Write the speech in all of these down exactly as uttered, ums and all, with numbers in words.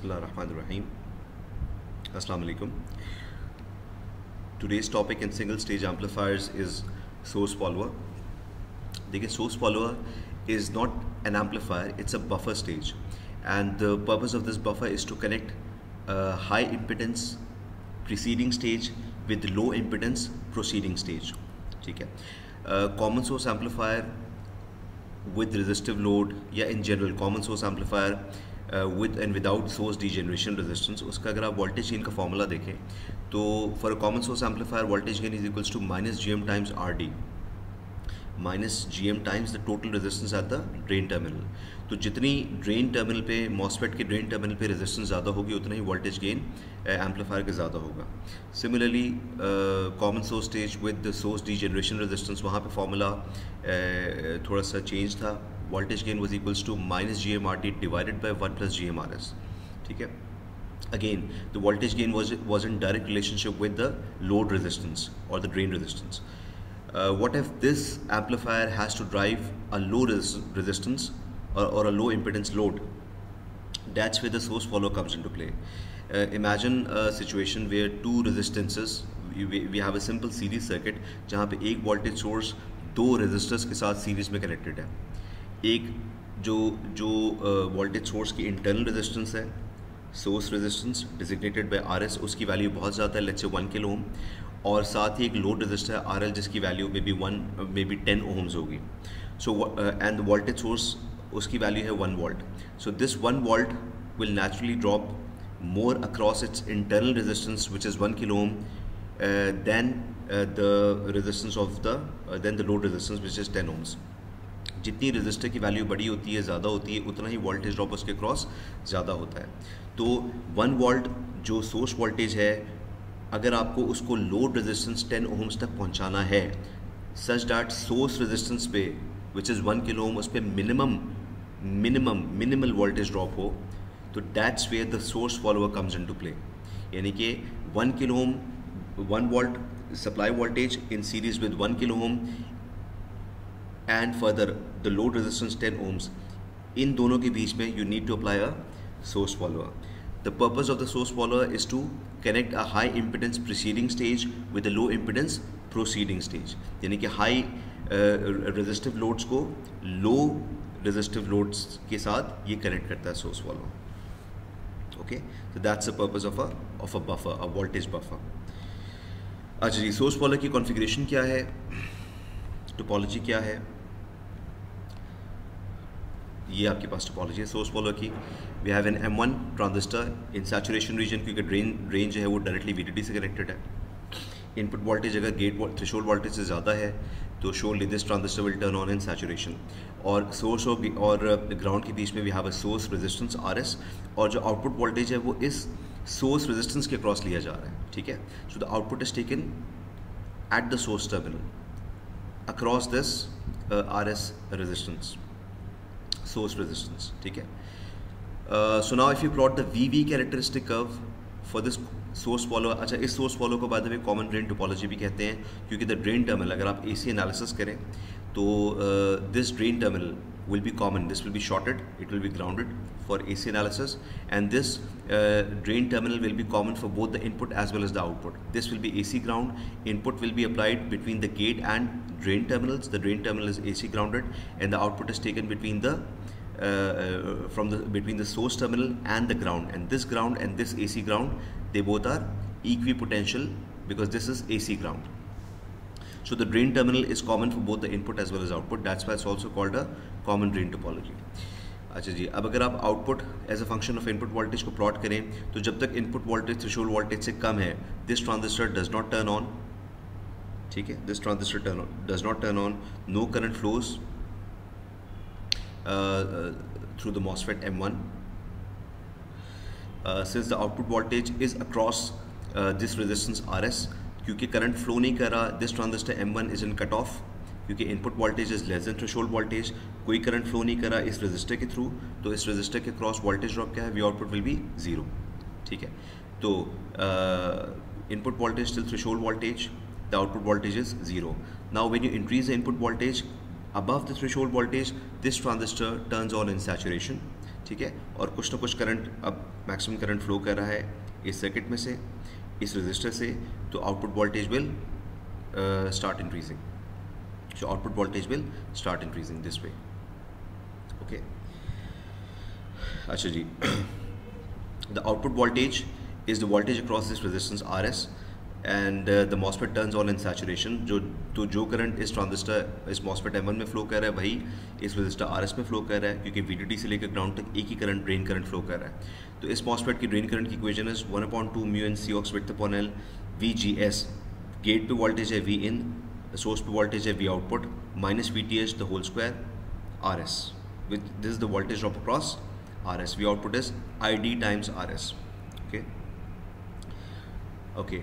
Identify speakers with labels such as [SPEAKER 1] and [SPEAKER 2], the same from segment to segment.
[SPEAKER 1] Bismillahirrahmanirrahim. Assalamu alaikum. Today's topic in single stage amplifiers is source follower. देखिए, source follower is not an amplifier, it's a buffer stage, and the purpose of this buffer is to connect a high impedance preceding stage with low impedance proceeding stage. ठीक है, common source amplifier with resistive load या in general common source amplifier uh, with and without source degeneration resistance, उसका अगर आप voltage gain का formula देखें तो for a common source amplifier voltage gain is equals to minus gm times rd minus gm times the total resistance at the drain terminal. तो जितनी drain terminal पे MOSFET के drain terminal पे resistance ज़्यादा होगी उतना ही voltage gain amplifier का ज़्यादा होगा. Similarly uh, common source stage with the source degeneration resistance, वहाँ पे formula uh, थोड़ा सा change था. Voltage gain was equals to minus gm rd divided by one plus gm rs. ठीक है. Again, the voltage gain was was in direct relationship with the load resistance or the drain resistance. Uh, what if this amplifier has to drive a low res resistance or, or a low impedance load? That's where the source follower comes into play. Uh, imagine a situation where two resistances, we, we have a simple series circuit जहाँ पे एक voltage source दो resistors के साथ series में connected है. एक जो जो uh, voltage source की internal resistance है, source resistance designated by R S, उसकी value बहुत ज़्यादा है, let's say one kilo ohm, और साथ ही एक लोड रेजिस्टर है आर एल जिसकी value may be one may be ten ohms होगी. So and the voltage source उसकी वैल्यू है one volt. So this one volt will naturally drop more across its internal resistance which is one kilo ohm then the resistance of the then the load resistance which is ten ohms. जितनी resistor की value बड़ी होती है, ज़्यादा होती है, उतना ही voltage drop उसके क्रॉस ज़्यादा होता है. तो वन वोल्ट जो सोर्स वोल्टेज है, अगर आपको उसको लोड रेजिस्टेंस टेन ओम्स तक पहुंचाना है सच डैट सोर्स रेजिस्टेंस पे which is one kilo ohm उस पर minimum minimum minimal voltage drop हो, तो that's where the source follower comes into play. यानी कि one kilo ohm one volt supply voltage in series with one kilo ohm and further the load resistance ten ohms, इन दोनों के बीच में you need to apply a source follower. The purpose of the source follower is to connect a high impedance preceding stage with a low impedance proceeding stage. यानी कि high uh, resistive loads को low resistive loads के साथ ये connect करता है source follower. Okay, so that's the purpose of a of a buffer, a voltage buffer. अच्छा जी, source follower की configuration क्या है, topology क्या है, ये आपके पास टोपोलॉजी है सोर्स फॉलोअर की. We have an M one transistor in saturation region, क्योंकि ड्रेन रेंज है वो डायरेक्टली वीडीडी से कनेक्टेड है. इनपुट वोल्टेज अगर गेट थ्रेशोल्ड वोल्टेज से ज़्यादा है तो surely this transistor will turn on in saturation. और सोर्स और और ग्राउंड के बीच में we have a source resistance R S, और जो आउटपुट वोल्टेज है वो इस सोर्स रेजिस्टेंस के क्रॉस लिया जा रहा है. ठीक है. So the output is taken at the source terminal across this R S resistance, source resistance. ठीक है. So now if you plot the V V characteristic curve for this source follower, अच्छा इस source follower को by the way common drain topology भी कहते हैं, क्योंकि the drain terminal अगर आप A C analysis करें तो uh, this drain terminal will be common, this will be shorted, it will be grounded for A C analysis, and this uh, drain terminal will be common for both the input as well as the output. This will be A C ground, input will be applied between the gate and drain terminals, the drain terminal is A C grounded, and the output is taken between the uh, uh, from the between the source terminal and the ground, and this ground and this A C ground, they both are equipotential because this is A C ground. So the drain terminal is common for both the input as well as output. That's why it's also called a common drain topology. अच्छा जी, अब अगर आप output as a function of input voltage को plot करें तो जब तक इनपुट वोल्टेज थ्रेशोल्ड वोल्टेज से कम है this transistor does not turn on. ठीक है. This transistor turn does not turn on, no current flows through the MOSFET M one. Since the output voltage is across this resistance R S, क्योंकि current flow नहीं कर रहा, this transistor M one is in cut off, क्योंकि input voltage is less than threshold voltage, कोई current flow नहीं कर रहा इस रजिस्टर के थ्रू, तो इस रजिस्टर के क्रॉस वोल्टेज ड्रॉप क्या है, V output will be zero. ठीक है. तो input voltage till threshold voltage, the output voltage is zero. Now when you increase the input voltage above the threshold voltage, this transistor turns on in saturation. ठीक है, और कुछ ना कुछ current अब मैक्सिमम करंट फ्लो कर रहा है इस सर्किट में से, इस रजिस्टर से, तो output voltage will start increasing, so output voltage will start increasing this way. Okay, अच्छा जी, the output voltage is the voltage across this resistance R S and uh, the MOSFET turns on in saturation. जो तो जो current इस transistor इस MOSFET M one में flow कर रहा है वही इस रजिस्टर R S में फ्लो कर रहा है, क्योंकि V D D से लेकर ग्राउंड तक एक ही करंट ड्रेन करंट फ्लो कर रहा है। तो इस MOSFET की ड्रेन करंट की equation is one upon two mu N C ox width upon L V G S, gate पे वोल्टेज है V in, सोर्स पे वोल्टेज है V output minus V T H the whole square R S, with this is the voltage drop across R S. V output is I D times are S. Okay okay,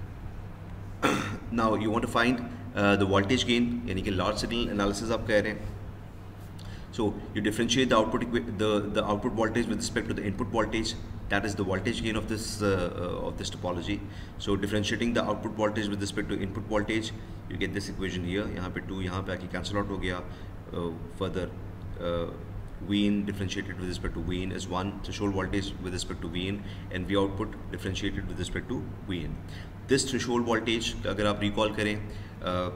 [SPEAKER 1] now you want to find the voltage gain, यानी कि large signal analysis आप कह रहे हैं। So you differentiate the output the the output voltage with respect to the input voltage. That is the voltage gain of this uh, uh, of this topology. So differentiating the output voltage with respect to input voltage, you get this equation here. यहाँ पे two यहाँ पे आके cancel out हो गया. Uh, further, uh, V in differentiated with respect to V in is one. Threshold voltage with respect to V in and V output differentiated with respect to V in. This threshold voltage अगर आप recall करें uh,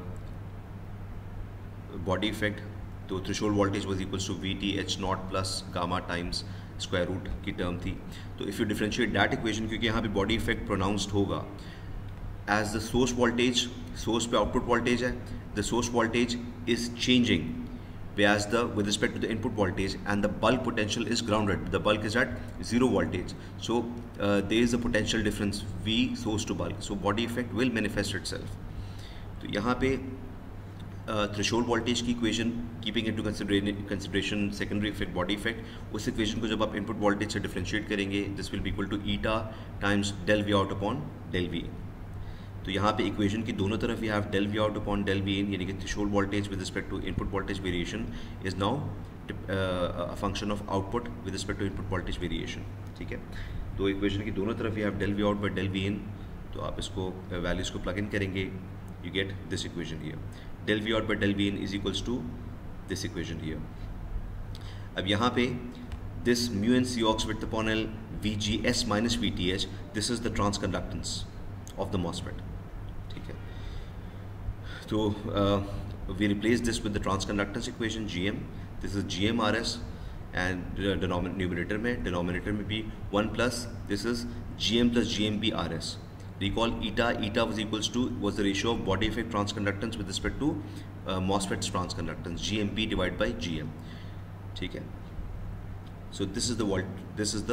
[SPEAKER 1] body effect, तो threshold voltage was equals to V T H not plus gamma times square root की टर्म थी। तो if you differentiate that equation, क्योंकि यहाँ पे बॉडी इफेक्ट प्रोनाउंस्ड होगा as the source voltage, source पे आउटपुट वोल्टेज है, the source voltage is changing as the with respect to the input voltage and the bulk potential is grounded, the bulk is at zero voltage, so uh, there is a potential difference V source to bulk, so body effect will manifest itself. तो यहाँ पे threshold uh, voltage की equation keeping into consideration secondary effect body effect, उस equation को जब आप input voltage से differentiate करेंगे this will be equal to eta times del V out upon del V. तो यहाँ पे इक्वेशन की दोनों तरफ you have del V out upon del V in, यानी कि threshold voltage with respect to input voltage variation is now a function of output with respect to input voltage variation. ठीक है, तो इक्वेशन की दोनों तरफ you have del V out by del V in, तो आप इसको वैल्यूज़ को प्लग इन करेंगे, you get this equation here, del V out by del V in is equals to this equation here. अब यहाँ पे this mu n C ox width upon L V G S minus V T H, this is the transconductance of the MOSFET. ठीक है, तो uh, we replace this with the transconductance equation G M. This is G M R S and uh, denominator numerator में denominator में भी one plus this is G M plus G M B R S. Recall eta eta was equals to was the ratio of body effect transconductance with respect to uh, MOSFET's transconductance, G M P divided by G M. ठीक है, so this is the volt this is the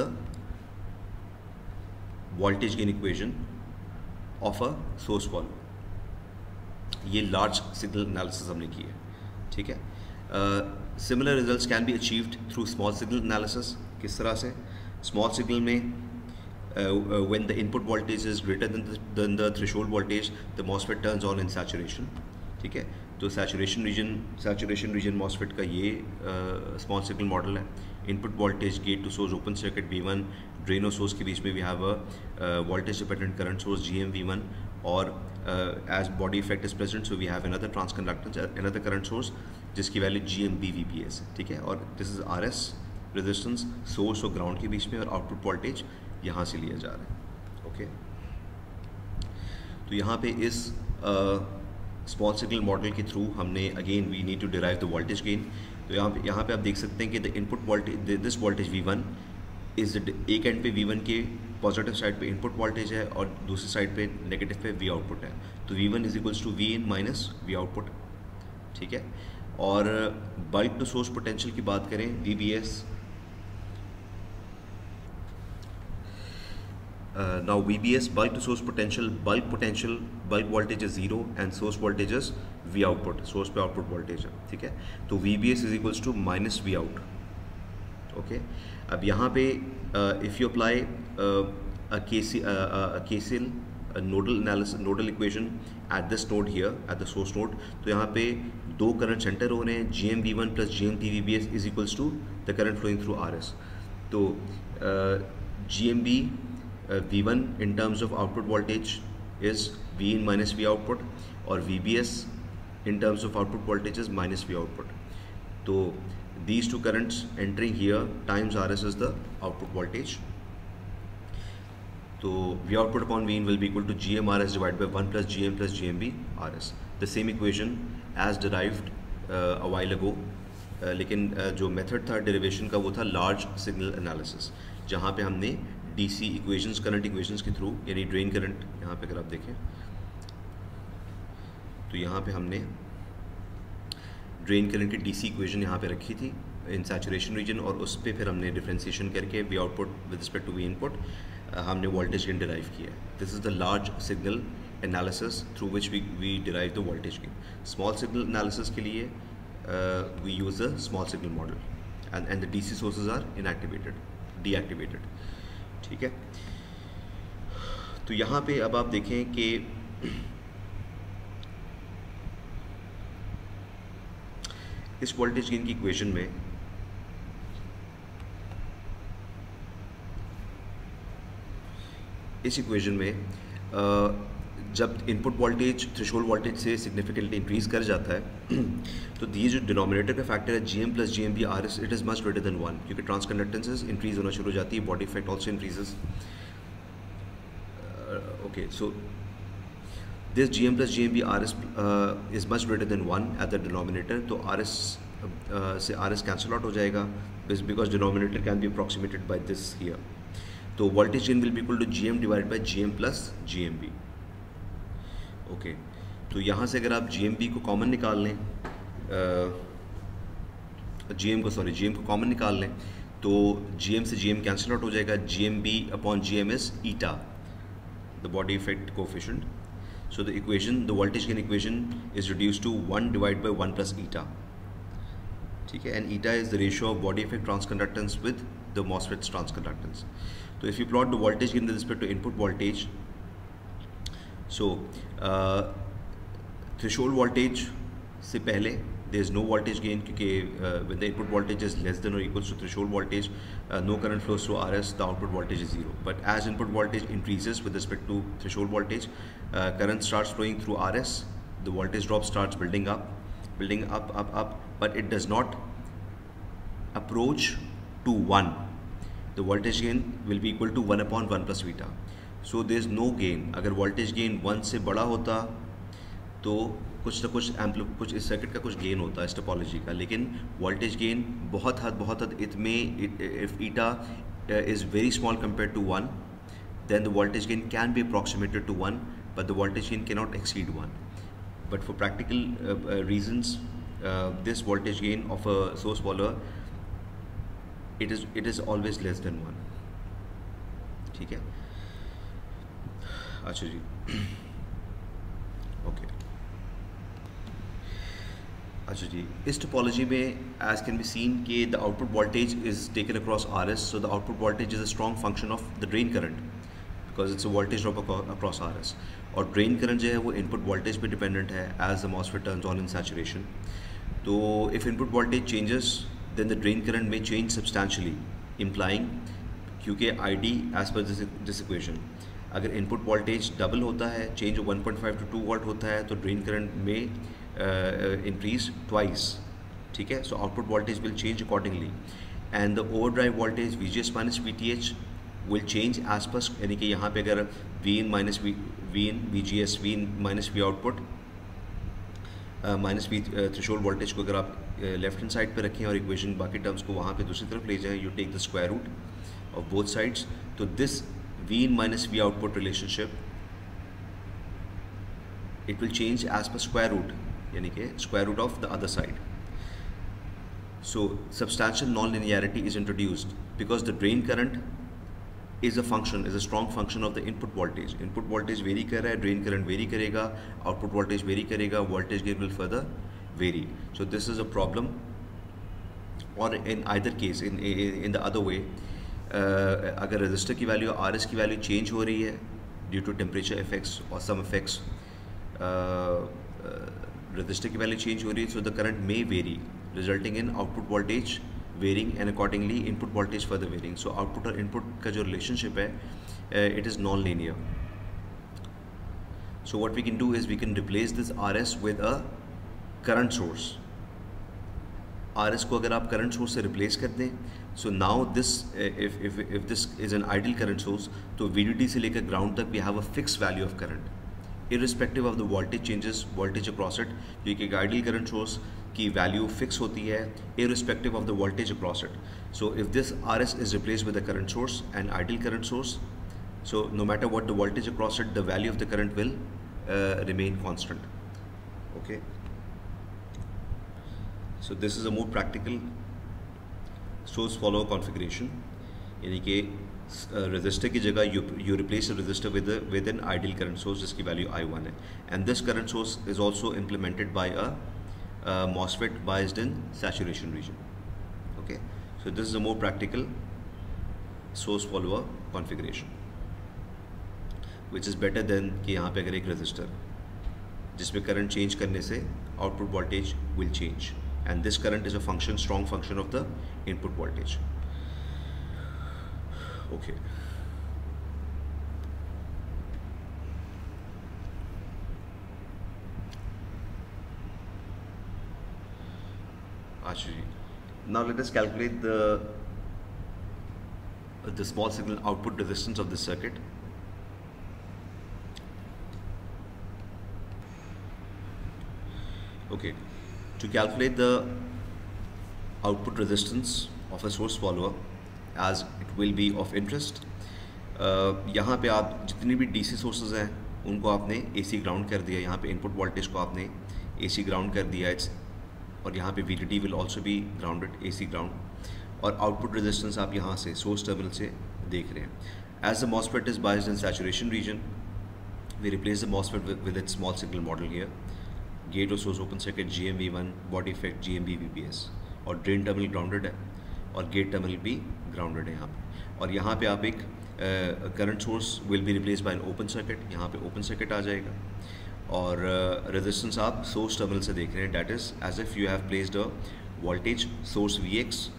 [SPEAKER 1] voltage gain equation of a source follower. ये large signal analysis हमने की है। ठीक है, uh, similar results can be achieved through small signal analysis. किस तरह से? small signal में Uh, uh, when the input voltage is greater than the, than the threshold voltage, the MOSFET turns on in saturation. ठीक है, तो saturation region saturation region MOSFET का ये uh, small signal model है। Input voltage gate to source open circuit V one, drain और source के बीच में we have a uh, voltage dependent current source G M V one, और uh, as body effect is present, so we have another transconductance, another current source जिसकी value G M B V P S है। ठीक है, और this is R S resistance source और ground के बीच में, और आउटपुट वोल्टेज यहाँ से लिया जा रहा है। ओके, तो यहाँ पे इस स्मॉल सिग्नल मॉडल के थ्रू हमने again we need to derive the voltage gain. तो यहाँ पे यहाँ पे आप देख सकते हैं कि the input voltage this voltage V one is एक एंड पे वी वन के पॉजिटिव साइड पे इनपुट वोल्टेज है और दूसरी साइड पे नेगेटिव पे वी आउटपुट है। तो V one is equals to V in minus V output. ठीक है, और बल्क टू सोर्स पोटेंशियल की बात करें V B S, Uh, now V B S bulk to source potential, bulk potential, bulk voltage is zero and source voltage is V output, source पे output voltage है। ठीक है, तो V B S is equals to minus V out। Okay, अब यहाँ पे uh, if you apply uh, a K C uh, uh, a K C L a nodal analysis nodal equation at this node here at the source node, तो यहाँ पे दो current centre हो रहे हैं, G M V one plus G M T V B S is equals to the current flowing through R S। तो uh, G M B Uh, V one in terms of output voltage is V in minus V output, और V B S in terms of output voltage is minus V output। तो these two currents entering here times R S is the output voltage. So V output upon V in will be equal to G M R S divided by one plus G M plus G M B R S. The same equation as derived uh, a while ago. uh, लेकिन uh, जो method था derivation का वो था large signal analysis, जहाँ पे हमने DC equations, current equations के थ्रू, यानी ड्रेन करंट, यहाँ पे अगर आप देखें तो यहाँ पे हमने ड्रेन करंट की डीसी इक्वेशन यहाँ पे रखी थी इन सैचुरेशन रीजन, और उस पर फिर हमने डिफ्रेंसिएशन करके V output with respect to V input हमने वोल्टेज गेन डिराइव किया है. This is the large signal analysis through which we we derive the voltage gain. Small signal analysis के लिए we use the small signal model and and the DC sources are inactivated, deactivated. ठीक है, तो यहाँ पे अब आप देखें कि इस वोल्टेज गेन की इक्वेशन में इस इक्वेशन में जब इनपुट वोल्टेज थ्रेशोल्ड वोल्टेज से सिग्निफिकेंटली इंक्रीज कर जाता है तो ये जो डिनोमिनेटर का फैक्टर है G M plus G M B R S, it is much greater than one, क्योंकि ट्रांस कंडक्टेंसेज इंक्रीज होना शुरू हो जाती है, body effect also increases. Okay, so this G M plus G M B R S uh, is much greater than one at the denominator, तो R S uh, से R S cancel out हो जाएगा because denominator can be approximated by this here. तो voltage gain will be equal to G M divided by G M plus G M B. Okay, तो यहाँ से अगर आप G M B को common निकाल लें, G M को सॉरी G M को कॉमन निकाल लें तो G M से G M कैंसिल आउट हो जाएगा. G M B अपॉन G M is eta, the body effect coefficient. So the equation, the voltage gain equation is reduced to one divided by one plus eta. ठीक है, and eta is the ratio of body effect transconductance with the MOSFET's transconductance. So if you plot the voltage gain with respect to input voltage, so uh, threshold voltage से पहले there is no voltage gain, क्योंकि uh, when the input voltage is less than or equals to threshold voltage, uh, no current flows through R S, the output voltage is zero. But as input voltage increases with respect to threshold voltage, uh, current starts flowing through R S, the voltage drop starts building up, building up, up, up, but it does not approach to one. The voltage gain will be equal to one upon one plus beta. So there is no gain. अगर voltage gain one से बड़ा होता तो कुछ ना कुछ ample कुछ इस सर्किट का कुछ गेन होता है इस टोपोलॉजी का, लेकिन वोल्टेज गेन बहुत हद बहुत हद इतने if eta is very small compare to one, then the voltage gain can be approximated to one, but the voltage gain can not exceed one. But for practical reasons this voltage gain of a source follower it is it is always less than one. ठीक है, अच्छा जी, okay. अच्छा जी, इस topology में as can be seen कि the output voltage is taken across R S, so the output voltage is a strong function of the drain current because it's a voltage drop across R S. और drain current जो है वो input voltage पे dependent है as the MOSFET turns on in saturation. तो if input voltage changes then the drain current में change substantially, implying क्योंकि I D as per this equation अगर इनपुट वोल्टेज डबल होता है, change one point five to two volt होता है, तो drain current में इंक्रीज ट्वाइस. ठीक है, so output voltage will change accordingly and the overdrive voltage V G S minus V T H will change as per, यानी कि यहाँ पे अगर V in minus V V in V G S V in minus V output minus we threshold voltage को अगर आप left hand side पे रखें और इक्वेशन बाकी टर्म्स को वहाँ पे दूसरी तरफ ले जाएं, you take the square root of both sides, तो this V in minus V output relationship it will change as per square root, यानी कि square root of the other side. So substantial non-linearity is introduced because the drain current is a function, is a strong function of the input voltage. Input voltage vary कर रहा है, drain current vary करेगा, output voltage vary करेगा, voltage gain will further vary. So this is a problem, or in either case, in in the other way. Uh, अगर resistor की value R S की value change हो रही है due to temperature effects और some effects, resistor की value change हो रही है, so the current may vary resulting in output voltage varying and accordingly input voltage further varying. So output और इनपुट का जो रिलेशनशिप है it is nonlinear. So what we can do is we can replace this R S with a current source. R S को अगर आप current source से replace कर दें, so now this if if if this is an ideal current source, तो V D D से लेकर ground तक we have a fix value of current irrespective of the voltage changes, voltage across it, क्योंकि एक ideal current source की value fix होती है irrespective of the voltage across it. So if this R S is replace with the current source and ideal current source, so no matter what the voltage across it, the value of the current will uh, remain constant. Okay, so this is a more practical source follower configuration, यानी कि resistor की जगह you you replace a resistor with a with an ideal current source जिसकी value I one है, and this current source is also implemented by a, a MOSFET biased in saturation region. Okay, so this is a more practical source follower configuration, which is better than कि यहाँ पे अगर एक register जिसमें current change करने से output voltage will change, and this current is a function, strong function of the input voltage. Okay, Ashu ji, now let us calculate the the small signal output resistance of this circuit. Okay, to calculate the output resistance of a source follower, as it will be of interest, uh, यहाँ पे आप जितनी भी D C sources हैं उनको आपने A C ground कर दिया, यहाँ पे input voltage को आपने A C ground कर दिया, और यहाँ पे V D D will also be grounded, A C ground, और आउटपुट रेजिस्टेंस आप यहाँ से सोर्स टर्मिनल से देख रहे हैं. As the MOSFET is biased in saturation region, we replace the MOSFET with its small signal model here. Gate और source open circuit G M V one, body effect G M B V P S, और drain terminal grounded है और gate terminal भी grounded है यहाँ पे. और यहाँ पे आप एक current source will be replace by an open circuit, यहाँ पे ओपन सर्किट आ जाएगा, और रेजिस्टेंस uh, आप सोर्स टर्मिनल से देख रहे हैं, that is as if you have placed a voltage source V X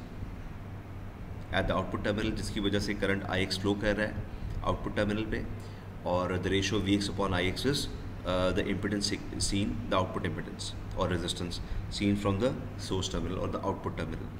[SPEAKER 1] at the output terminal, जिसकी वजह से करंट आई एक्स फ्लो कर रहा है आउटपुट टर्मिनल पे, और the ratio V X upon I X is the impedance seen, the output impedance और resistance seen from the source terminal और द आउटपुट टर्मिनल.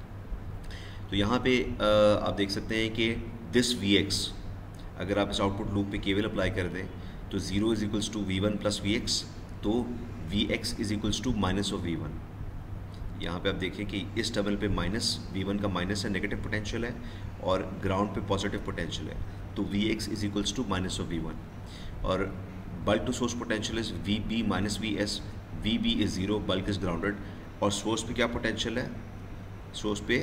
[SPEAKER 1] तो यहाँ पे uh, आप देख सकते हैं कि दिस वी एक्स, अगर आप इस आउटपुट लूप पे केवल अप्लाई कर दें तो zero is equals to V one plus V X, तो V X is equals to minus of V one. यहाँ पे आप देखें कि इस टर्मिनल पे माइनस वी वन का माइनस है, नेगेटिव पोटेंशियल है, और ग्राउंड पे पॉजिटिव पोटेंशियल है, तो V X is equals to minus of V one. और bulk to source potential is V B minus V S, V B is zero, bulk is grounded, और source पे क्या potential है, source पे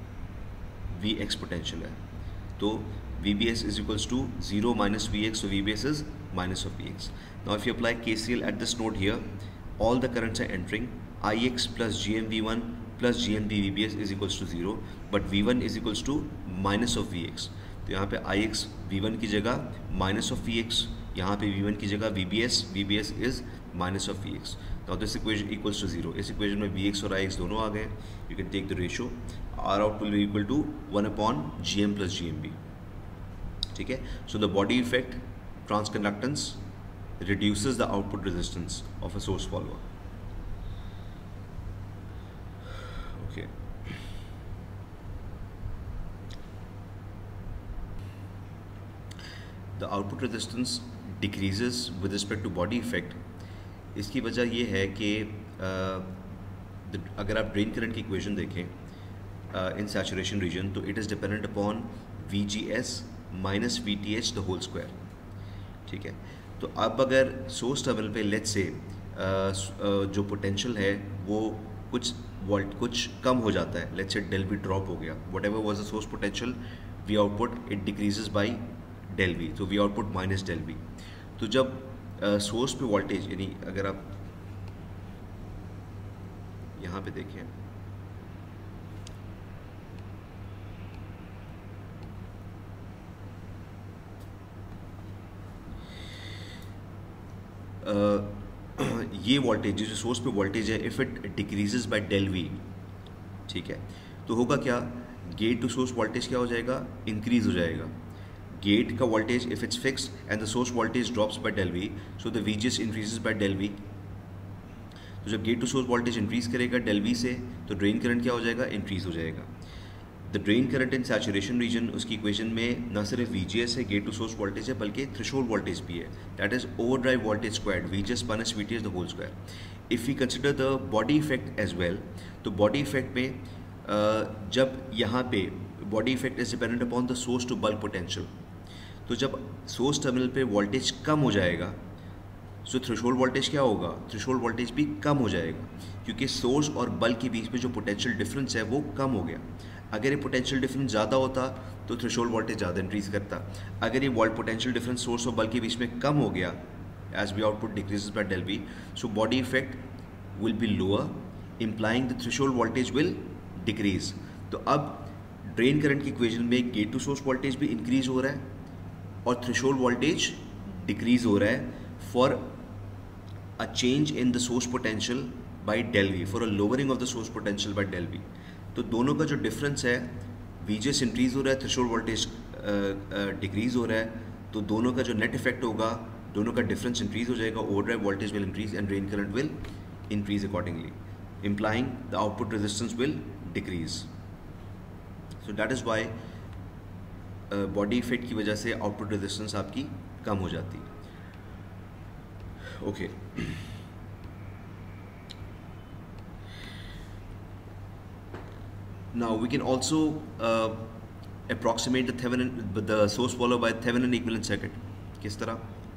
[SPEAKER 1] we x potential है, तो V B S is equals to zero minus V X, so V B S is minus of V X. Now if you apply K C L at this node here, all the currents are entering. I X plus G M V one plus G M V V B S is equals to zero, but V one is equals to minus of V X. तो यहाँ पे I X V one की जगह minus of V X, यहाँ पे V one की जगह V B S, V B S is minus of V X. Now this equation equals to zero. इस equation में V X और I X दोनों आ गए. You can take the ratio. R out will be equal to one upon G M plus G M B. ठीक है. So the body effect transconductance reduces the output resistance of a source follower. Okay. The output resistance decreases with respect to body effect. इसकी वजह ये है कि अगर आप drain current की इक्वेशन देखें इन सैचुरेशन रीजन, तो it is dependent upon V G S minus V T H the whole square. ठीक है. तो अब अगर सोर्स टर्मिनल पे लेट्स से जो पोटेंशियल है वो कुछ वोल्ट कुछ कम हो जाता है, let's say del we drop हो गया, whatever was the source potential, V output it decreases by del V, तो V output minus del V. तो जब सोर्स पे वोल्टेज, यानी अगर आप यहाँ पे देखें, uh, ये वोल्टेज जो सोर्स पे वोल्टेज है, if it decreases by del V, ठीक है, तो होगा क्या, गेट टू सोर्स वोल्टेज क्या हो जाएगा, इंक्रीज हो जाएगा. गेट का voltage if it's fixed and the source voltage drops by del V, so the V G S increases by del V. तो जब gate to source voltage increase करेगा del V से, तो ड्रेन करंट क्या हो जाएगा, increase हो जाएगा। The drain current in saturation region, उसकी इक्वेशन में न सिर्फ वी जी एस है, गेट टू सोर्स वोल्टेज है, बल्कि थ्रेशोल्ड वोल्टेज भी है, that is overdrive voltage squared, V G S minus V T S the whole square. If we consider the body effect as well, तो body effect में uh, जब यहाँ पे body effect is dependent upon the source to bulk potential, तो जब source terminal पे voltage कम हो जाएगा, सो थ्रेशोल्ड वोल्टेज क्या होगा, थ्रेशोल्ड वोल्टेज भी कम हो जाएगा, क्योंकि सोर्स और बल्क के बीच में जो पोटेंशियल डिफरेंस है वो कम हो गया। अगर ये पोटेंशियल डिफरेंस ज़्यादा होता तो थ्रेशोल्ड वोल्टेज ज़्यादा इंक्रीज करता। अगर ये वोल्ट पोटेंशियल डिफरेंस सोर्स और बल्क के बीच में कम हो गया, as V output decreases by del V, so body effect will be lower, implying the threshold voltage will decrease. तो अब ड्रेन करंट की इक्वेशन में गेट टू सोर्स वोल्टेज भी इंक्रीज हो रहा है और थ्रेशोल्ड वोल्टेज डिक्रीज हो रहा है for a change in the source potential by del V, for a lowering of the source potential by del V. तो दोनों का जो डिफरेंस है, वीजीएस इंक्रीज हो रहा है, थ्रेशोल्ड वोल्टेज डिक्रीज हो रहा है, तो दोनों का जो नेट इफेक्ट होगा, दोनों का डिफरेंस इंक्रीज हो जाएगा, overdrive voltage will increase and drain current will increase accordingly, implying the output resistance will decrease. So that is why body effect की वजह से आउटपुट रेजिस्टेंस आपकी कम हो जाती है। Okay okay. Now we can also uh, approximate the Thevenin, the source follower by Thevenin equivalent circuit. किस तरह?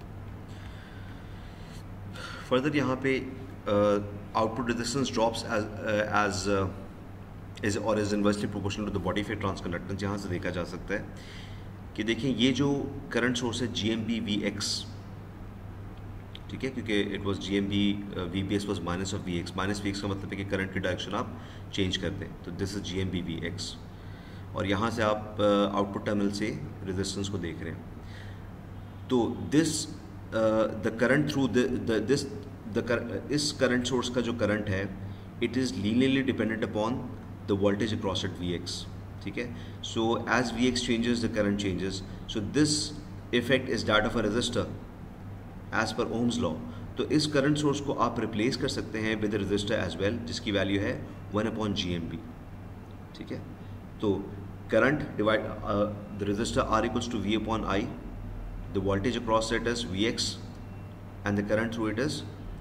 [SPEAKER 1] Further यहाँ पे uh, output resistance drops as uh, as uh, is or is inversely proportional to the body effect transconductance। यहाँ से देखा जा सकता है कि देखिए ये जो current source है G M B V X, ठीक है, क्योंकि it was G M B V B S was minus of V X, minus V X का मतलब है कि करंट की डायरेक्शन आप चेंज कर दें, तो this is G M B V X, और यहाँ से आप आउटपुट टर्मिनल से रेजिस्टेंस को देख रहे हैं। तो this the current through this the इस करंट सोर्स का जो करंट है, it is linearly dependent upon the voltage across at V X, ठीक है। So as V X changes the current changes, so this effect is that of a resistor as per Ohm's law. तो इस current source को आप replace कर सकते हैं with resistor as well, जिसकी वैल्यू है one upon G M B, ठीक है। तो current divide the resistor R equals to V upon I, the voltage across it is V X and the current through it is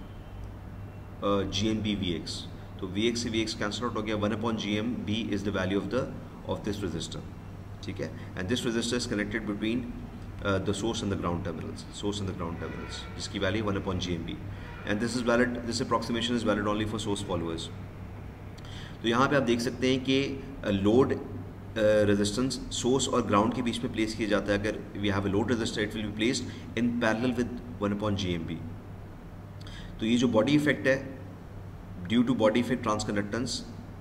[SPEAKER 1] G M B V X. तो V X से V X cancel out हो गया, one upon G M B is the value of the of this register, ठीक है। And this resistor is connected between Uh, the source and the ground terminals, source and the ground terminals, जिसकी value one upon G M B, and this is valid, this approximation is valid only for source followers। तो यहाँ पे आप देख सकते हैं कि load resistance source और ग्राउंड के बीच में प्लेस किया जाता है। अगर we have a load resistor, it will be placed in parallel with one upon G M B. तो ये जो बॉडी इफेक्ट है, due to body effect transconductance,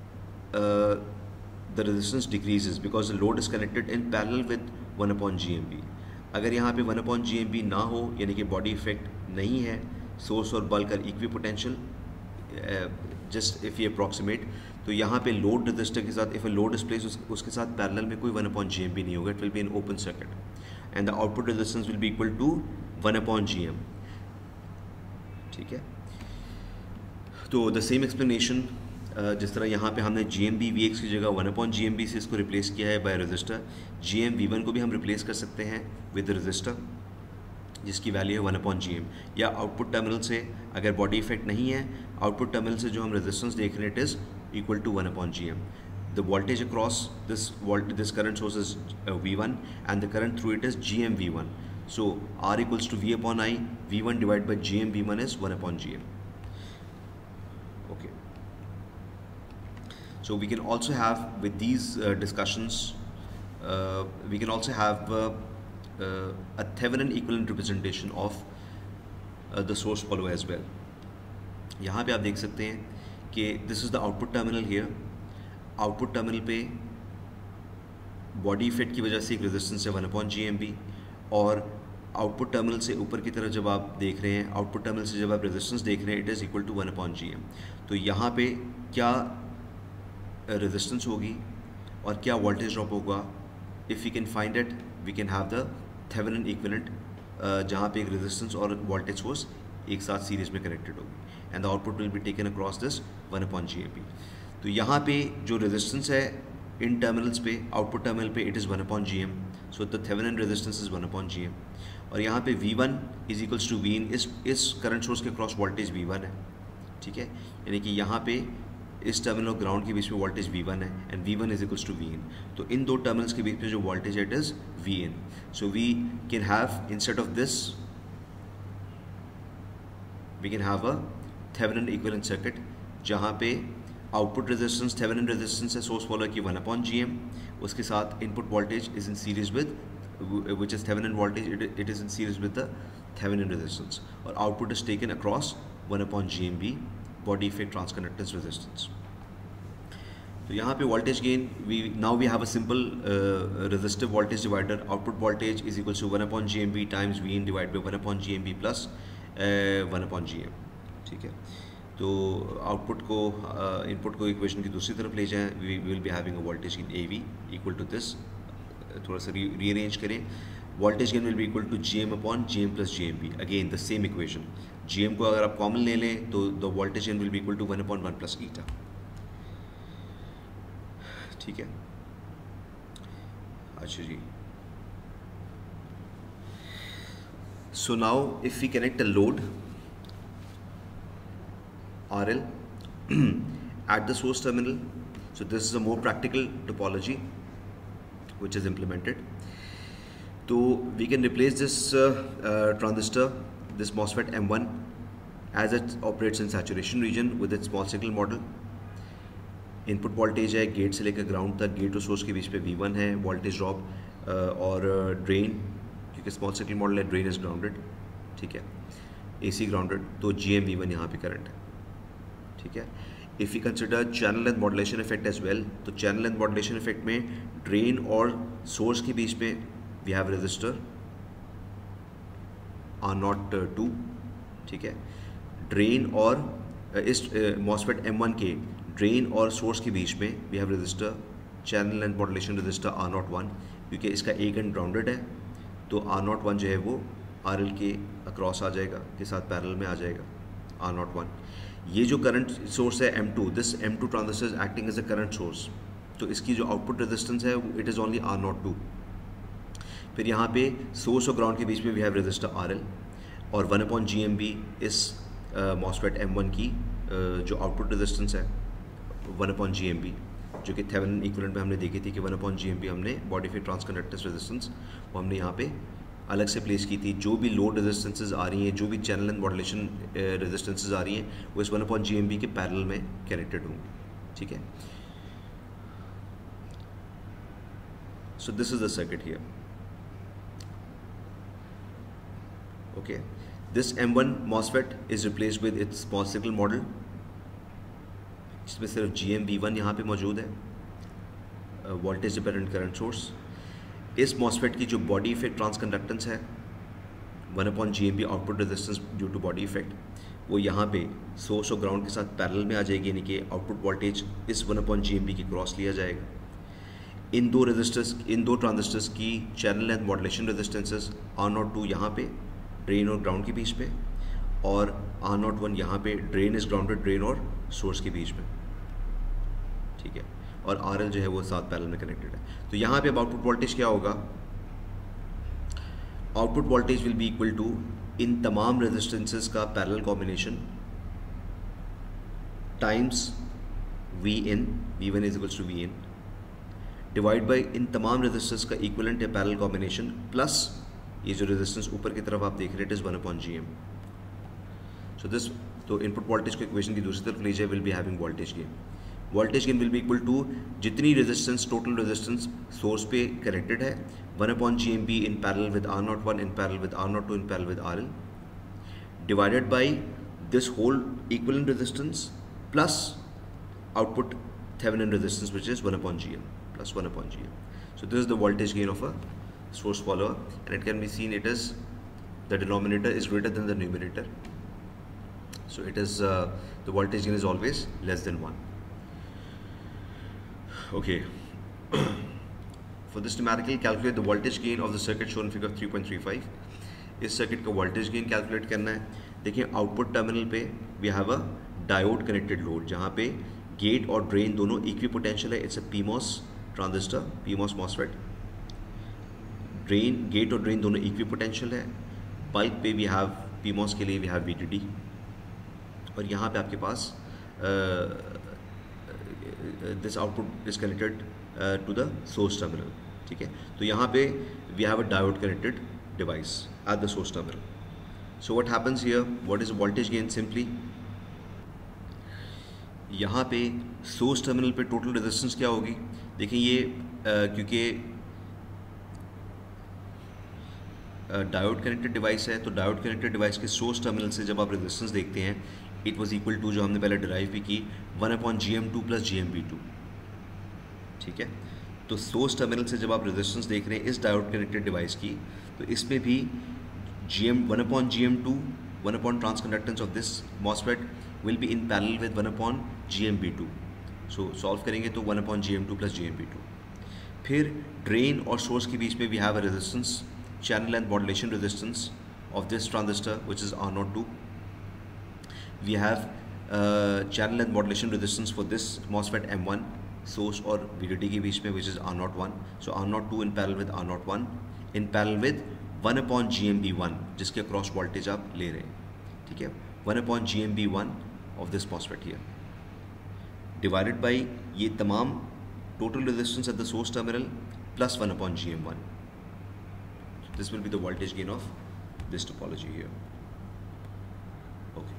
[SPEAKER 1] the resistance decreases because the load is connected in parallel with one upon G M B. अगर यहाँ पे one upon G M B ना हो, यानी कि बॉडी इफेक्ट नहीं है, सोर्स और bulk are equipotential, just if ये अप्रॉक्सीमेट, तो यहाँ पे लोड रजिस्टर के साथ, if a load is place, उसके साथ पैरेलल में कोई one upon G M B नहीं होगा, it will be in open circuit and the output resistance will be equal to one upon G M, ठीक है। तो द सेम एक्सप्लेनेशन, जिस तरह यहाँ पे हमने G M B V X की जगह one upon G M B से इसको रिप्लेस किया है by resistor, G M V one को भी हम रिप्लेस कर सकते हैं विद रजिस्टर जिसकी वैल्यू है वन अपॉन जी एम, या आउटपुट टर्मिनल से अगर बॉडी इफेक्ट नहीं है, आउटपुट टर्मिनल से जो हम रेजिस्टेंस देख रहे हैं, it is equal to one upon G M. The voltage across this volt this current source is V one and the current through it is G M V one, so R equals to V upon I, V one divide by G M V one is one upon G M. Okay, so we can also have with these uh, discussions uh, we can also have uh, uh, a Thevenin equivalent representation of uh, the source follower as well। यहाँ पे आप देख सकते हैं कि this is the output terminal here, output terminal पे body effect की वजह से एक रेजिस्टेंस है one upon G M B, और आउटपुट टर्मिनल से ऊपर की तरफ जब आप देख रहे हैं, आउटपुट टर्मिनल से जब आप रेजिस्टेंस देख रहे हैं, it is equal to one upon G M. तो यहाँ पे क्या रेजिस्टेंस होगी और क्या वोल्टेज ड्रॉप होगा, if we can find it we can have the Thevenin equivalent, जहाँ पे एक रेजिस्टेंस और वोल्टेज सोर्स एक साथ सीरीज में कनेक्टेड होगी। and the output will be taken across this one upon G M P. तो यहाँ पे जो resistance है इन टर्मिनल्स पे, आउटपुट टर्मिनल पे it is one upon G M, so the Thevenin resistance is one upon G M. और यहाँ पे V one is equals to V in, इस इस करंट सोर्स के क्रॉस वोल्टेज वी वन है, ठीक है. यानी कि यहाँ पे इस टर्मिनल और ग्राउंड के बीच में वोल्टेज वी वन है and V one is equals to V in. तो इन दो टर्मिनल्स के बीच में जो वोल्टेज है it is V in. So we can have instead of this we can have a Thevenin equivalent circuit जहाँ पे आउटपुट रेजिस्टेंस थेवेनिन रेजिस्टेंस है सोर्स फॉलोअर की वन अपॉन जी एम, उसके साथ input voltage is in series with which is Thevenin voltage, it is in series with the Thevenin resistance, और output is taken across one upon G M B body effect transconductance resistance. तो यहाँ पे voltage gain we now we have a simple resistive voltage divider. Output voltage is equal to one upon G M B times V in divide by one upon G M B plus one upon G M, ठीक है. तो output को input uh, को equation की दूसरी तरफ ले जाएं, we will be having a voltage in A V equal to this. थोड़ा सा रीअरेंज करें, voltage gain will be equal to G M upon G M plus G M B. Again the same equation, G M को अगर आप common ले लें तो the voltage gain will be equal to one upon one plus eta, ठीक है. अच्छा जी, so now if we connect a load R L at the source terminal, so this is a more practical topology which is implemented. So we can replace this uh, uh, transistor, this MOSFET M one, as it operates in saturation region with its small signal model. Input voltage है gate से लेकर ground तक, gate और source के बीच पे V one है, voltage drop और ड्रेन, क्योंकि स्मॉल सिग्नल मॉडल है, ड्रेन इज ग्राउंडेड, ठीक है, एसी ग्राउंडेड, तो जी एम वी वन यहाँ पे करंट है, ठीक है. If you consider channel length modulation effect as well, तो चैनल लेंथ मॉड्यूलेशन इफेक्ट में ड्रेन और सोर्स के बीच में we have resistor R naught two, ठीक है. ड्रेन और इस मॉसफेट एम वन के ड्रेन और सोर्स के बीच में we have resistor channel length modulation resistor R naught one, क्योंकि इसका एक एंड ग्राउंडेड है, तो आर नॉट वन जो है वो आर एल के अक्रॉस आ जाएगा, के साथ पैरेलल में आ जाएगा आर नॉट वन. ये जो करंट सोर्स है M two, this M two transistor is acting as a current source, तो इसकी जो आउटपुट रेजिस्टेंस है it is only R naught two. फिर यहाँ पे सोर्स और ग्राउंड के बीच में we have resistor R L, और one upon G M B इस मॉसफेट एम वन की uh, जो आउटपुट रेजिस्टेंस है one upon G M B, जो कि थेवेनिन इक्विवेलेंट में हमने देखी थी कि one upon G M B हमने बॉडी फिट ट्रांसकंडक्टेंस रेजिस्टेंस वो हमने यहाँ पे अलग से प्लेस की थी. जो भी लोड रेजिस्टेंसेज आ रही हैं, जो भी चैनल एंड मॉड्यूलेशन रेजिस्टेंसेज आ रही हैं, वो इस one upon G M B के पैरेलल में कनेक्टेड होंगी, ठीक है. So this is the circuit here, okay. This M one MOSFET is replaced with its small signal model, इसमें सिर्फ जी एम वी वन यहाँ पे मौजूद है, वोल्टेज डिपेंडेंट करंट सोर्स. इस मॉसफेट की जो बॉडी इफेक्ट ट्रांसकंडक्टेंस है one upon G M B output resistance due to body effect, वो यहाँ पे सोर्स और ग्राउंड के साथ पैरेलल में आ जाएगी, यानी कि आउटपुट वोल्टेज इस one upon G M B की क्रॉस लिया जाएगा. इन दो रेजिस्टर्स इन दो ट्रांजिस्टर्स की channel length modulation resistances R naught two यहाँ पे ड्रेन और ग्राउंड के बीच में, और आर नॉट वन यहाँ पे ड्रेन इज ग्राउंडेड ड्रेन और सोर्स के बीच में, ठीक है, और आर एल जो है वो साथ पैरेलल में कनेक्टेड है. तो यहाँ पे अब आउटपुट वोल्टेज क्या होगा, output voltage will be equal to इन तमाम रेजिस्टेंसेस का parallel combination times V in, V one is equals to V in, divide by इन तमाम रेजिस्टेंस का इक्वलेंट है पैरेलल कॉम्बिनेशन, प्लस ये जो रेजिस्टेंस ऊपर की तरफ आप देख रहे हैं it is one upon G M. So this, तो इनपुट वोल्टेज को इक्वेशन की दूसरी तरफ ले जाए, will be having voltage gain. Voltage gain will be equal to जितनी रेजिस्टेंस टोटल रेजिस्टेंस सोर्स पे कनेक्टेड है one upon G M B in parallel with R naught one, in parallel with R naught two, in parallel with R L, divided by this whole equivalent resistance plus output Thevenin resistance which is one upon G M plus one upon G M. So this is the voltage gain of a source follower, and it can be seen it is the denominator is greater than the numerator, so it is uh, the voltage gain is always less than one. Okay. For this numerically calculate the voltage gain of the circuit shown in figure three point three five. इस circuit का voltage gain calculate करना है. देखिए output terminal पे we have a diode connected load, जहाँ पे gate और drain दोनों इक्वी पोटेंशियल है. It's a PMOS transistor, PMOS MOSFET. Drain gate और ड्रेन दोनों इक्वी पोटेंशियल है. बल्क पे वी हैव पीमॉस के लिए we have V T D, और यहाँ पे आपके पास this output is connected to the source terminal. ठीक है, तो यहाँ पे we have a diode connected device at the source terminal. So what happens here, what is voltage gain? Simply यहाँ पे सोर्स टर्मिनल पे टोटल रेजिस्टेंस क्या होगी? देखिए ये uh, क्योंकि डायोड कनेक्टेड डिवाइस है, तो डायोड कनेक्टेड डिवाइस के सोर्स टर्मिनल से जब आप रेजिस्टेंस देखते हैं, इट वाज इक्वल टू, जो हमने पहले डिराइव भी की, one upon G M two plus G M B two. ठीक है, तो सोर्स टर्मिनल से जब आप रेजिस्टेंस देख रहे हैं इस डायोड कनेक्टेड डिवाइस की, तो इसमें भी G M one upon G M two, one upon transconductance of this MOSFET will be in parallel with one upon G M B two. So solve करेंगे तो one upon G M two plus G M B two. फिर drain और source के बीच में we have a resistance, channel and modulation resistance of this transistor, which is R zero two. We have uh, channel and modulation resistance for this MOSFET M one, source और V D D के बीच में, which is R zero one. So R zero two in parallel with R zero one, in parallel with one upon G M B one, जिसके across voltage आप ले रहे हैं. ठीक है, one upon G M B one of this MOSFET here, divided by ये तमाम total resistance at the source terminal plus one upon G M one. This will be the voltage gain of this topology here. Okay.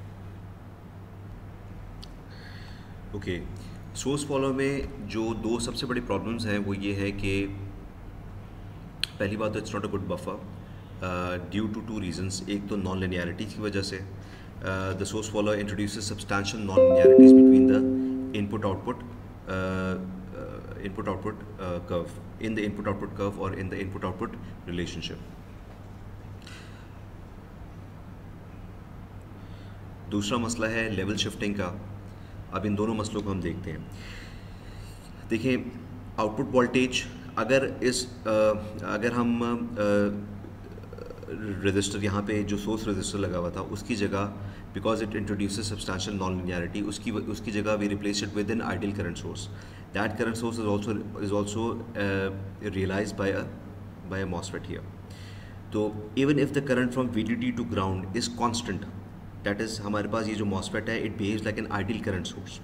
[SPEAKER 1] Okay. Source follow में जो दो सबसे बड़ी problems हैं वो ये है कि पहली बात तो it's not a good buffer due to two reasons. एक तो नॉन लिनियरिटी की वजह से the source follow introduces substantial non linearities between the input output input output uh, curve, in the input output curve or in the input output relationship. दूसरा मसला है level shifting का. अब इन दोनों मसलों को हम देखते हैं. देखिए आउटपुट वोल्टेज अगर इस uh, अगर हम रजिस्टर uh, यहाँ पे जो सोर्स रजिस्टर लगा हुआ था उसकी जगह, because it introduces substantial non linearity, उसकी उसकी जगह we replace it with an ideal current source. That current source is also is also uh, realized by a by a MOSFET here. So even if the current from V D D to ground is constant, that is हमारे पास ये जो MOSFET है it behaves like an ideal current source.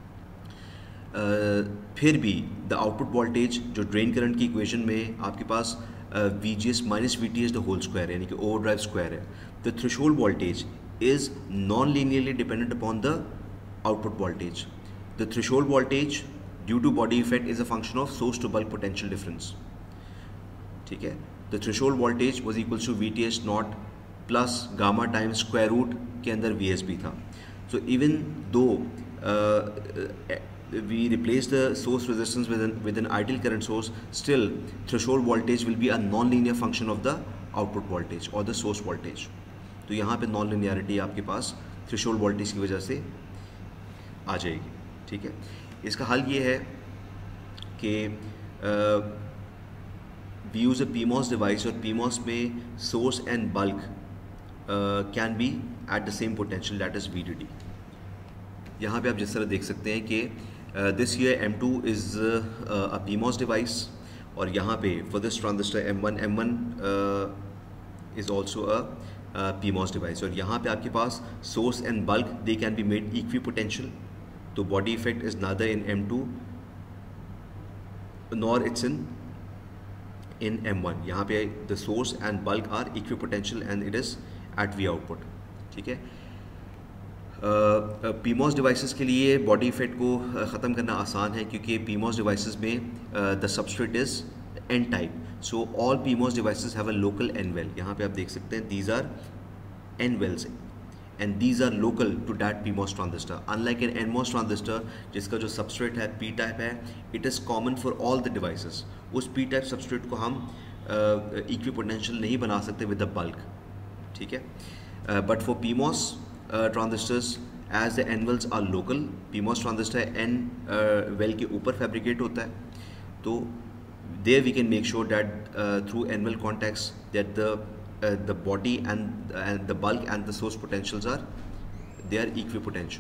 [SPEAKER 1] uh, फिर भी the output voltage जो drain current की equation में आपके पास uh, V G S minus V T S the whole square यानी कि overdrive square है. The threshold voltage is non-linearly dependent upon the output voltage. The threshold voltage due to body effect is a function of source to bulk potential difference. ठीक है, the threshold voltage was equal to V T S naught plus gamma times square root के अंदर V S B था. So even though uh, we replace the source resistance with an, with an ideal current source, still threshold voltage will be a non-linear function of the output voltage or the source voltage. तो यहाँ पे non-linearity आपके पास threshold voltage की वजह से आ जाएगी. ठीक है, इसका हल ये है कि we use a PMOS device, और पीमॉस में source and bulk can be at the same potential, that is V D D. यहाँ पे आप जिस तरह देख सकते हैं कि this here M two is a PMOS device, और यहाँ पे for this transistor M one, M one is also a PMOS device, और यहाँ पे आपके पास source and bulk they can be made equi potential. तो body effect is neither in M two nor it's in in M one. यहाँ पे the source and bulk are equipotential and it is at V output. ठीक है, PMOS devices के लिए body effect को ख़त्म करना आसान है क्योंकि पीमॉस डिवाइसेस में the substrate is N type. So all PMOS devices have a local N well. यहाँ पे आप देख सकते हैं these are N wells and these are local to that P MOS transistor. Unlike an N MOS transistor जिसका जो substrate है P type है, it is common for all the devices. उस P type substrate को हम uh, equipotential नहीं बना सकते with the bulk. ठीक है, uh, but for P MOS uh, transistors as the N wells are local, P MOS transistor N uh, well के ऊपर fabricate होता है, तो there we can make sure that uh, through N well contacts that the uh, the body and and the bulk and the source potentials are, they are equipotential.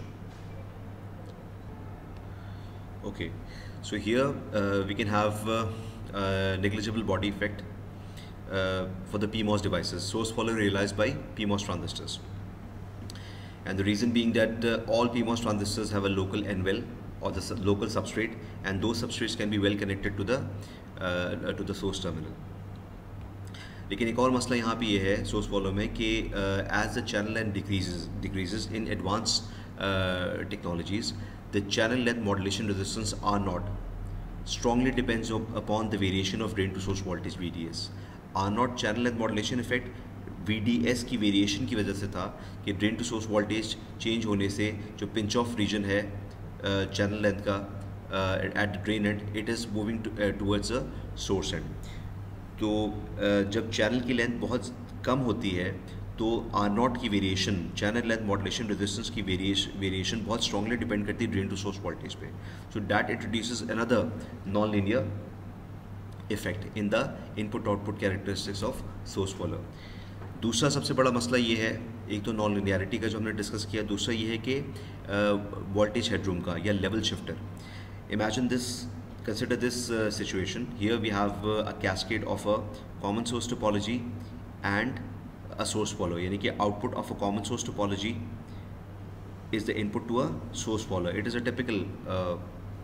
[SPEAKER 1] Okay, so here uh, we can have uh, uh, negligible body effect uh, for the P MOS devices, source follower realized by P MOS transistors. And the reason being that uh, all P MOS transistors have a local N well or the su local substrate, and those substrates can be well connected to the uh, to the source terminal. लेकिन एक और मसला यहाँ पे ये है source follow में कि as the channel length decreases decreases in advance technologies the channel length modulation resistance R naught strongly depends upon the variation of drain to source voltage V D S. R naught channel length modulation effect V D S की variation की वजह से था कि drain to source voltage change होने से जो pinch of region है चैनल uh, लेंथ का at the drain end it is moving towards a source end. तो uh, जब चैनल की लेंथ बहुत कम होती है तो आर नॉट की variation channel length modulation resistance की वेरिएशन बहुत स्ट्रांगली डिपेंड करती है ड्रेन टू सोर्स वोल्टेज पे. So that introduces another non linear effect in the input output characteristics of source follower. दूसरा सबसे बड़ा मसला ये है, एक तो नॉन लिनियरिटी का जो हमने डिस्कस किया, दूसरा ये है कि वोल्टेज हेडरूम का या level shifter. Imagine this, consider this uh, situation. Here we have uh, a cascade of a common source topology and a source follower. यानी कि output of a common source topology is the input to a source follower. It is a typical uh,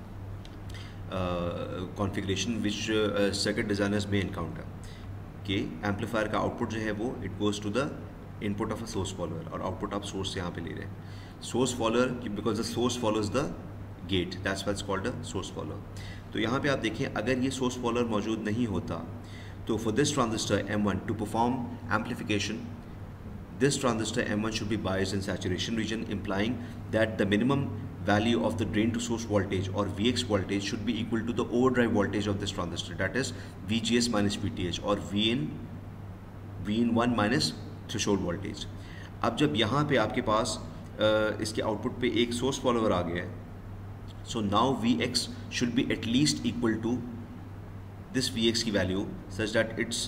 [SPEAKER 1] uh, configuration which uh, circuit designers may encounter. कि amplifier का output जो है वो it goes to the input of a source follower, और output आप source से यहाँ पे ले रहे हैं. Source follower because the source follows the gate, that's why it's called a source follower. तो यहाँ पे आप देखें, अगर ये सोर्स फॉलोअर मौजूद नहीं होता तो for this transistor M one to perform amplification, this transistor M one should be biased in saturation region, implying that the minimum value of the drain to source voltage or V X voltage should be equal to the overdrive voltage of this transistor, that is V G S minus V T H or V in V in one minus threshold voltage. अब जब यहाँ पे आपके पास uh, इसके output पे एक source follower आ गया है, so now V X should be at least equal to this V X की value such that it's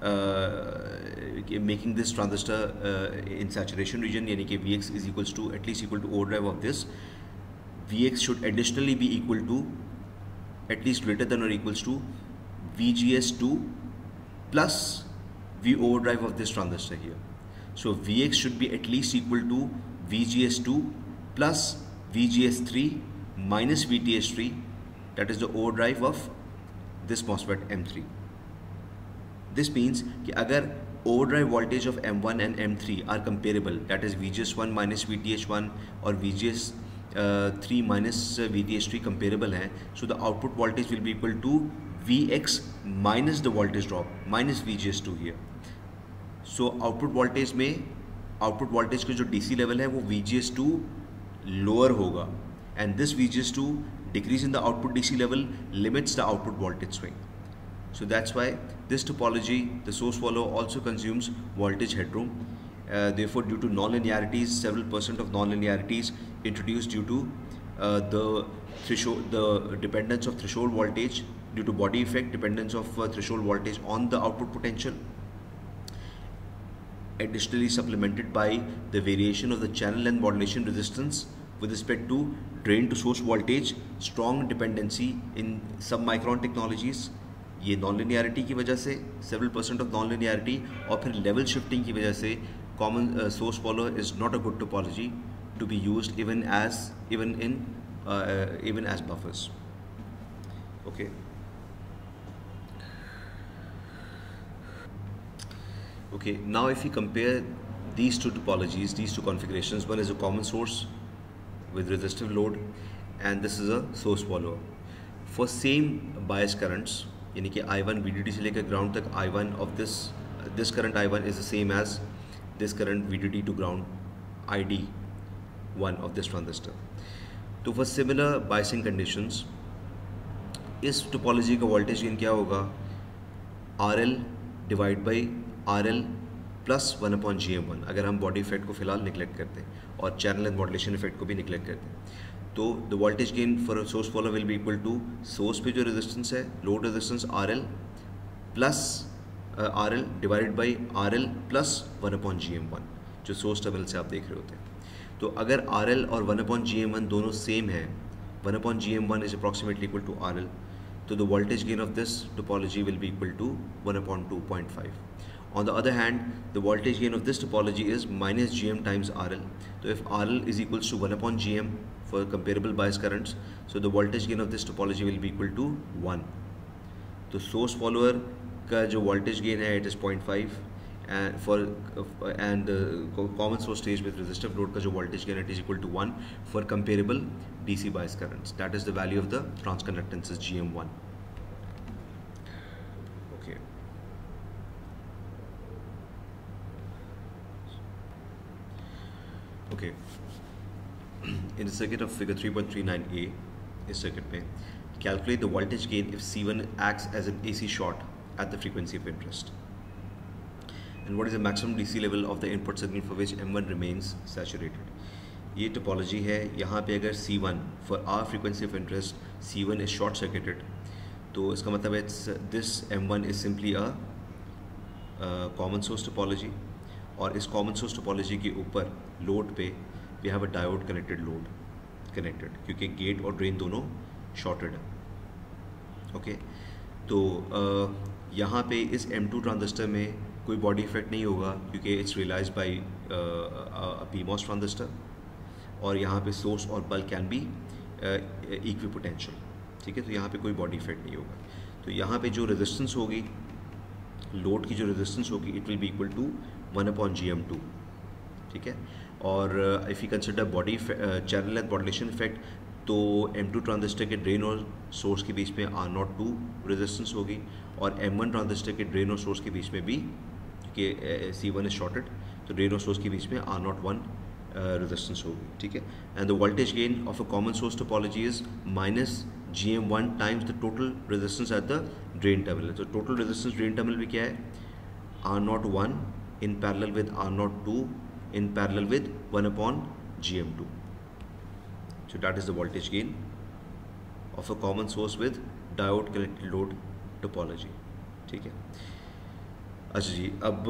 [SPEAKER 1] Uh, making this transistor uh, in saturation region, यानी कि V X is equals to at least equal to overdrive of this. V X should additionally be equal to at least greater than or equals to V G S two plus V overdrive of this transistor here. So V X should be at least equal to V G S two plus V G S three minus V T H three, that is the overdrive of this MOSFET M three. This means कि अगर overdrive voltage of M one and M three are comparable, that is V G S one minus V T H one or V G S three uh, minus uh, V T H three comparable हैं, so the output voltage will be equal to V X minus the voltage drop minus V G S two here. So output voltage में output voltage का जो D C level है वो V G S two lower होगा, and this V G S two decrease in the output D C level limits the output voltage swing. So that's why this topology, the source follower, also consumes voltage headroom. Uh, therefore, due to nonlinearities, several percent of nonlinearities introduced due to uh, the threshold, the dependence of threshold voltage due to body effect, dependence of uh, threshold voltage on the output potential. Additionally, supplemented by the variation of the channel length modulation resistance with respect to drain to source voltage, strong dependency in submicron technologies. ये non linearity की वजह से, several percent of non linearity, और फिर level shifting की वजह से common source follower is not a good topology to be used even as even in even as buffers. Okay, okay now if we compare these two topologies, these two configurations, one is a common source with resistive load and this is a source follower. For same bias currents, यानी कि I one V D D से लेकर ground तक I one of this this current I one is the same as this current V D D to ground I D one of this transistor. तो for similar biasing conditions, इस topology का voltage gain क्या होगा? R L divide by R L plus one upon G M one, अगर हम body effect को फिलहाल neglect करते हैं और चैनल एंड मॉड्यूलेशन इफेक्ट को भी निगलेक्ट करते हैं, तो the voltage gain for source follower will be equal to source पे जो रेजिस्टेंस है, load resistance R L plus R L divided by R L plus one upon G M one, जो source terminal से आप देख रहे होते हैं। तो अगर आर एल और one upon G M one दोनों सेम है, one upon G M one is approximately equal to R L, so the voltage gain of this topology will be equal to one upon two point five. On the other hand, the voltage gain of this topology is minus G M times R L. So if R L is equals to one upon G M for comparable bias currents, so the voltage gain of this topology will be equal to one. तो source follower का जो voltage gain है it is zero point five, and for uh, and uh, common source stage with resistive load का जो voltage gain it is equal to one for comparable D C bias currents. That is the value of the transconductance is G M one. Okay. Okay. In the circuit of figure three point three nine A, इस circuit में calculate the voltage gain if C one acts as an A C short at the frequency of interest. And what is the maximum D C level of the input signal for which M one remains saturated? ये topology है। यहाँ पे अगर C one for our frequency of interest C one is short circuited, तो इसका मतलब है this M one is simply a uh, common source topology, और इस common source topology के ऊपर लोड पे we have a diode connected load connected, क्योंकि गेट और ड्रेन दोनों shorted है। Okay okay? तो uh, यहाँ पे इस M टू ट्रांजिस्टर में कोई बॉडी इफेक्ट नहीं होगा क्योंकि it's realise by P MOS transistor, और यहाँ पे सोर्स और bulk can be equipotential, ठीक है। तो यहाँ पे कोई बॉडी इफेक्ट नहीं होगा। तो यहाँ पे जो रेजिस्टेंस होगी, लोड की जो रेजिस्टेंस होगी, it will be equal to one upon G M two, ठीक है। और if you consider body channel and modulation effect, तो एम टू ट्रांजिस्टर के ड्रेन और सोर्स के बीच में आर नॉट टू रेजिस्टेंस होगी, और एम वन ट्रांजिस्टर के ड्रेन और सोर्स के बीच में भी, कि सी वन इज शॉर्टेड, तो ड्रेन और सोर्स के बीच में आर नॉट वन रेजिस्टेंस होगी, ठीक है। And the voltage gain of a common source topology is minus G M one times the total resistance at the drain terminal. तो total resistance drain terminal भी क्या है, R naught one in parallel with R naught two in parallel with one upon G M two. So that is the voltage gain of a common source with diode connected load topology, ठीक है। अच्छा जी, अब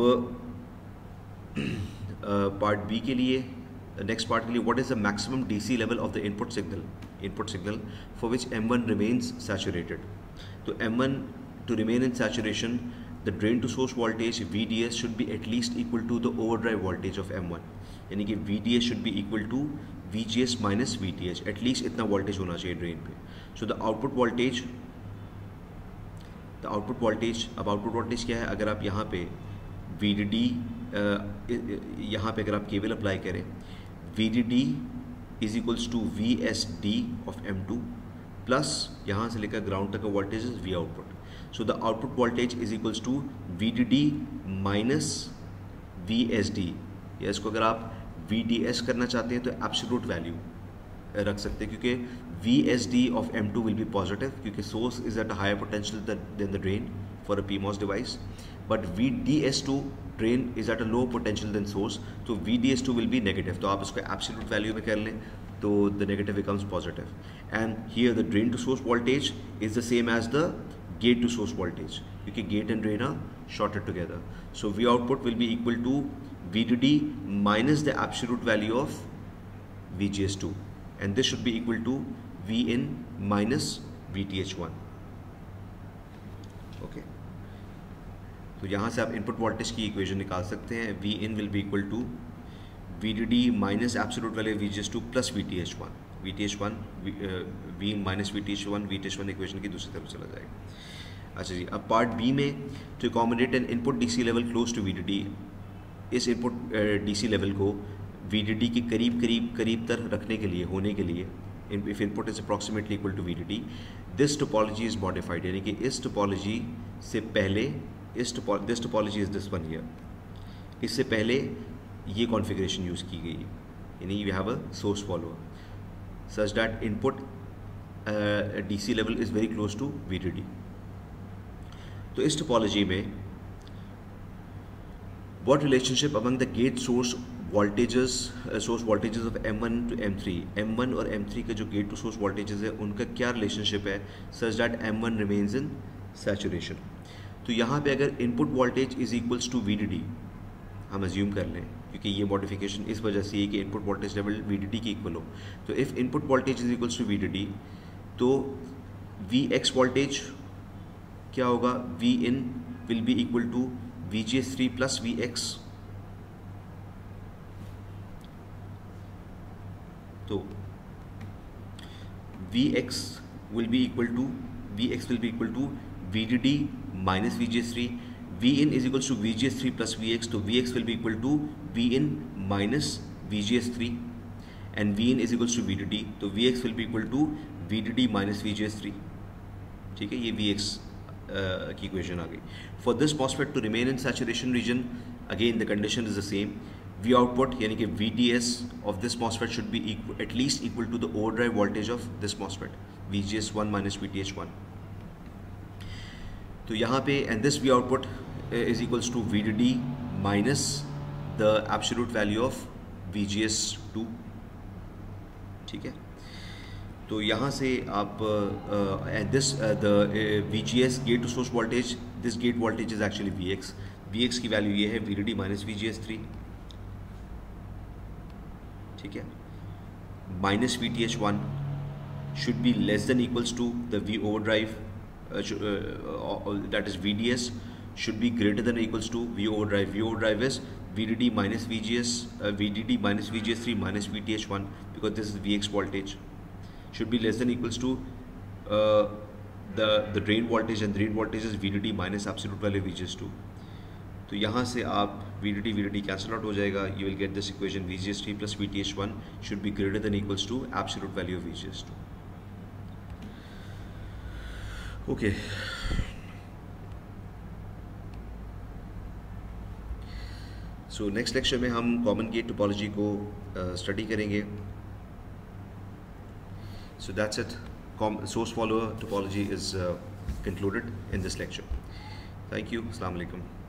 [SPEAKER 1] part B के लिए, next part के लिए, what is the maximum DC level of the input signal input signal for which M one remains saturated. तो M one to remain in saturation, the drain to source voltage V D S should be at least equal to the overdrive voltage of M one, यानी कि V D S should be equal to V G S minus V T H, at least इतना वोल्टेज होना चाहिए drain पे। So the output voltage the output voltage अब output voltage क्या है, अगर आप यहाँ पे वी डी डी यहाँ पे अगर आप केवल अप्लाई करें, V D D is equals to V S D of M two plus यहाँ से लेकर ग्राउंड तक का voltage is V output. So the output voltage is equals to V D D minus V S D, या इसको अगर आप we D S करना चाहते हैं तो एब्सोल्यूट वैल्यू रख सकते हैं, क्योंकि V S D of M two will be positive, क्योंकि source is at a higher potential than the drain for a P MOS device, but V D S to drain is at a low potential than source, तो V D S two will be negative. तो आप इसको absolute value में कर लें तो the negative becomes positive, and here the drain to source voltage is the same as the gate to source voltage, क्योंकि gate and drain are shorted together. So V output will be equal to V D D minus the absolute value of V G S two, and this should be equal to V in minus V T H one. Okay. तो यहाँ से आप input voltage की equation निकाल सकते हैं। V in will be equal to V D D minus absolute value of V G S two plus V T H one. V T H one V, uh, V in minus V T H one, V T H one equation की दूसरी तरफ चला जाएगा। अच्छा जी, अब part B में, to accommodate an input D C level close to V D D, इस इनपुट डीसी लेवल को वीडीडी के करीब करीब करीब तर रखने के लिए होने के लिए, if input is approximately equal to V D D, this topology is modified, यानी कि इस टोपोलॉजी से पहले, इस this topology is this one here, इससे पहले ये कॉन्फ़िगरेशन यूज़ की गई है, यानी you have a source follower such that input DC level is very close to V D D. तो इस टोपोलॉजी में what relationship among the gate source voltages uh, source voltages of M one to M three, M one और M three के जो gate to source voltages है उनका क्या relationship है such that M one remains in saturation। तो यहाँ पे अगर input voltage is equals to V D D हम अज्यूम कर लें, क्योंकि ये मॉडिफिकेशन इस वजह से है कि input voltage level V D D के इक्वल हो, तो if input voltage is equals to V D D तो वी एक्स वोल्टेज क्या होगा, V in will be equal to V G S three plus V X. तो V X will be equal to V X will be equal to V D D minus V G S three, V in is equals to V G S three plus V X, तो V X will be equal to V in minus V G S three and V in is equals to V D D, तो V X will be equal to V D D minus V G S three. ठीक है, ये V X की equation आ गई। For this MOSFET to remain in saturation region again the condition is the same, V output यानी कि V D S of this MOSFET should be at least equal to the overdrive voltage of this MOSFET, V G S one minus V T H one. तो यहाँ पे and this V output is equals to V D D minus the absolute value of V G S two. ठीक है, तो यहाँ से आप this the V G S gate to source voltage, this gate voltage is actually V x, we X की value ये है V D D minus V G S three. ठीक है, minus V T H one should be less than equals to the V overdrive, that is V D S should be greater than or equals to V over drive. V over drive is V D D minus V G S, uh, V D D minus V G S three minus V T H one, because this is V X voltage. Should be less than or equals to uh, the the drain voltage, and drain voltage is V D D minus absolute value V G S two. तो यहाँ से आप V D D V D D cancel out हो जाएगा. You will get this equation V G S three plus V T H one should be greater than or equals to absolute value of V G S two. Okay. So next lecture में हम common gate topology को study uh, करेंगे. So that's it. Source follower topology is concluded in this lecture. Thank you. अस्सलाम वालेकुम.